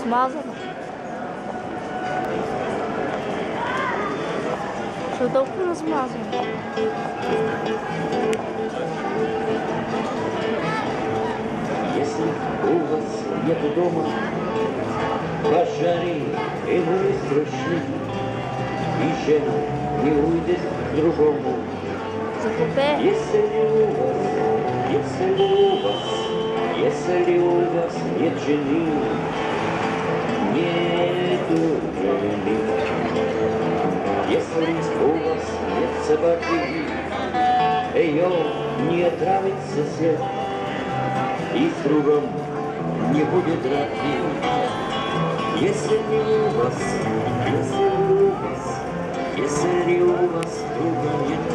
Смазано. Что только размазано. Если у вас нету дома пожари и вы страшны, еще не уйдет к другому. Если у вас нет жены, нету жены. Если у вас нет собаки, ее не отравит сосед, и с другом не будет драки. Если у вас друга нет,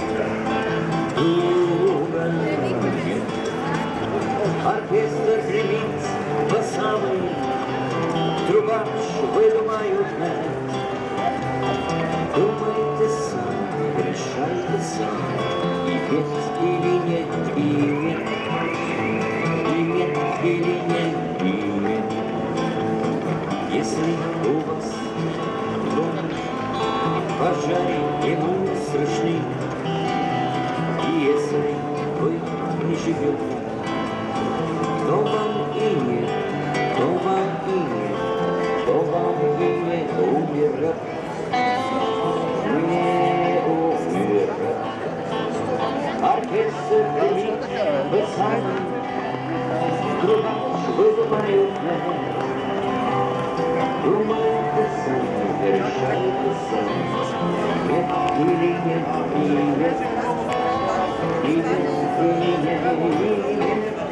друга нет. Оркестр гремит басами, трубач выдумают нет. Думайте сами, решайте сами, и петь или нет, и нет. Или нет, и нет. Если у вас дома пожари и мы страшны, и если вы не живете, то вам и нет, то вам и нет, то вам и не умирать, не умирать. Оркестр гремит, вы сами, трубач выдумают нет. Думайте сами, решайте сами, нет или нет, и нет, и нет, и нет, и нет.